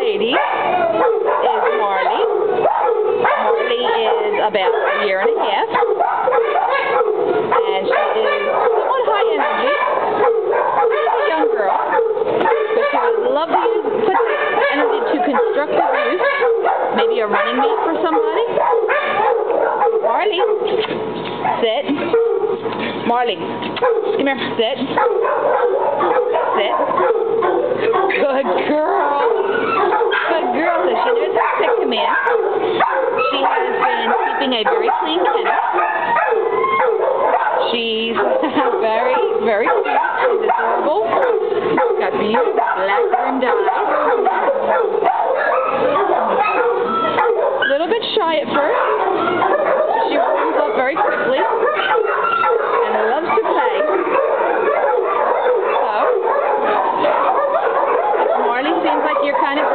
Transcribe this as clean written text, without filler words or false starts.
lady is Marley. Marley is about a year and a half, and she is somewhat high energy. She's a young girl, but she would love to put the energy to constructive use, maybe a running mate for somebody. Marley, sit. Marley, come here, sit. Sit. Good girl. Good girl. So she knows how to pick command. She has been keeping a very clean kennel. She's very, very cute. She's adorable. She's got beautiful black rimmed eyes. A little bit shy at first. She warms up very quickly and loves to play. So, Marley seems like you're kind of